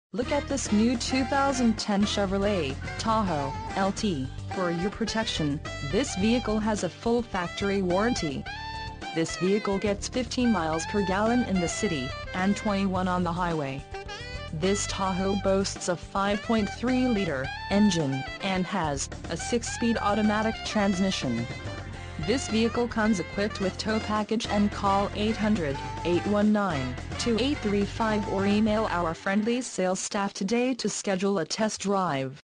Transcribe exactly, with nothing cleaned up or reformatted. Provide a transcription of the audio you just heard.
Look at this new two thousand ten Chevrolet Tahoe L T. For your protection, this vehicle has a full factory warranty. This vehicle gets fifteen miles per gallon in the city, and twenty-one on the highway. This Tahoe boasts a five point three liter engine, and has a six-speed automatic transmission. This vehicle comes equipped with tow package, and call eight hundred, eight one nine, two eight three five or email our friendly sales staff today to schedule a test drive.